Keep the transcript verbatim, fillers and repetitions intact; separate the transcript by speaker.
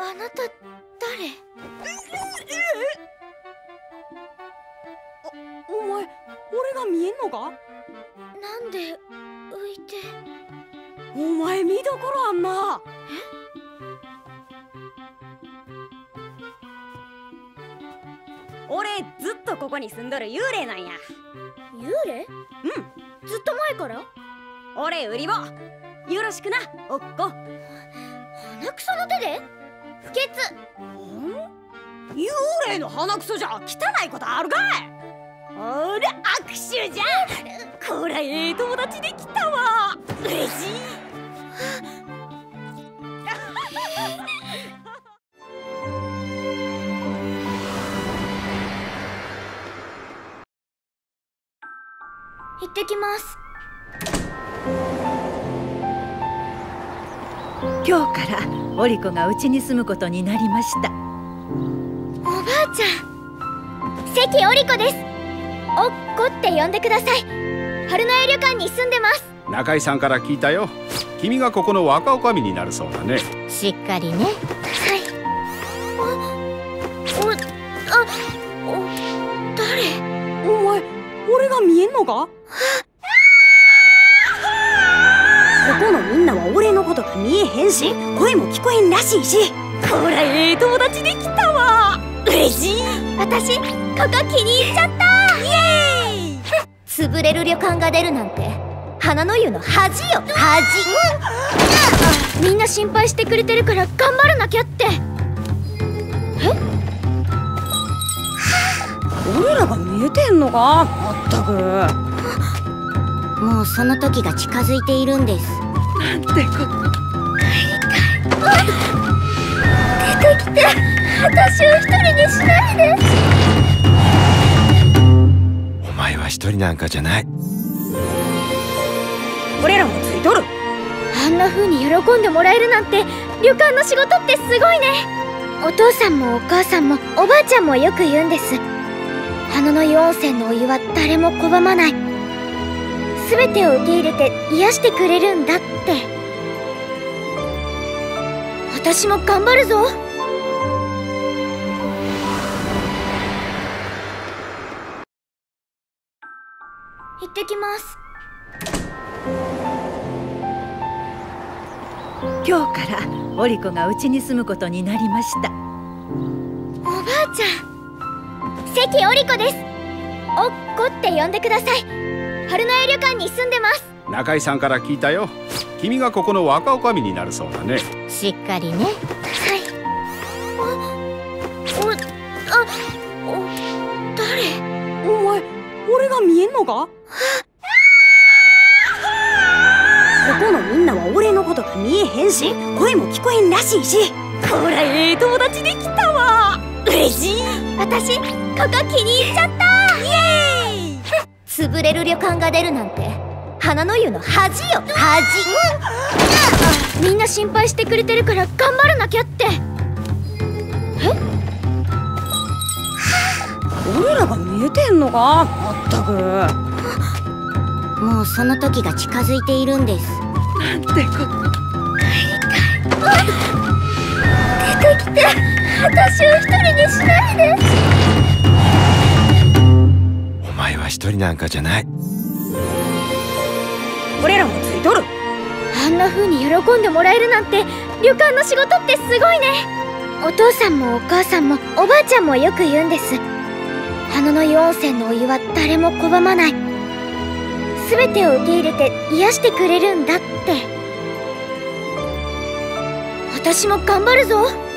Speaker 1: あなた誰？
Speaker 2: お、お前、俺が見えんのか？
Speaker 1: なんで浮いて。
Speaker 2: お前見どころあんな。俺ずっとここに住んどる幽霊なんや。
Speaker 1: 幽霊？
Speaker 2: うん、
Speaker 1: ずっと前から？
Speaker 2: 俺売り子。よろしくな、おっこ。
Speaker 1: 鼻くその手で？不潔。
Speaker 2: 幽霊の鼻くそじゃ汚いことあるかい。ほら握手じゃ。こらええ友達できたわ。嬉しい。
Speaker 1: 行ってきます。
Speaker 3: 今日からオリコがうちに住むことになりました。
Speaker 1: おばあちゃん、関オリコです。おっこって呼んでください。春の江旅館に住んでます。
Speaker 4: 中井さんから聞いたよ。君がここの若女将になるそうだね。
Speaker 1: しっかりね。はい。あ、お、あ、お、誰？
Speaker 2: お前、俺が見えんのか？ここのみんなは俺のことが見えへんし、声も聞こえんらしいし。こらええ友達できたわ。嬉しい。
Speaker 1: 私、ここ気に入っちゃった。イエーイ。潰れる旅館が出るなんて花の湯の恥よ、恥。みんな心配してくれてるから頑張らなきゃって。え？
Speaker 2: 俺らが見えてんのか？まったく。
Speaker 1: もうその時が近づいているんです。
Speaker 2: なんてこ。
Speaker 1: 出てきて、私を一人にしないで。
Speaker 5: お前は一人なんかじゃない。
Speaker 2: 俺らもついとる。
Speaker 1: あんな風に喜んでもらえるなんて旅館の仕事ってすごいね。お父さんもお母さんもおばあちゃんもよく言うんです。花の湯温泉のお湯は誰も拒まない。全てを受け入れて癒してくれるんだって。私も頑張るぞ。行ってきます。
Speaker 3: 今日からオリコがうちに住むことになりました。
Speaker 1: おばあちゃん、関オリコです。おっこって呼んでください。春の江旅館に住んでます。
Speaker 4: 中井さんから聞いたよ。君がここの若女将になるそうだね。
Speaker 1: しっかりね。はい。お、お、あ、お、誰？
Speaker 2: お前、俺が見えんのか？ここのみんなは俺のことが見えへんし、声も聞こえんらしいし。こらええ友達できたわ。嬉しい。
Speaker 1: 私、ここ気に入っちゃった。イエーイ。潰れる旅館が出るなんて花の湯の恥よ、恥。みんな心配してくれてるから頑張らなきゃって。え？
Speaker 2: 俺らが見えてんのか？まったく。
Speaker 1: もうその時が近づいているんです。
Speaker 2: なんてこ。
Speaker 1: 出てきて、私を一人にしないで。
Speaker 5: お前は一人なんかじゃない。
Speaker 2: 俺らもついとる。
Speaker 1: あんな風に喜んでもらえるなんて旅館の仕事ってすごいね。お父さんもお母さんもおばあちゃんもよく言うんです。花の湯温泉のお湯は誰も拒まない。全てを受け入れて癒してくれるんだって。私も頑張るぞ。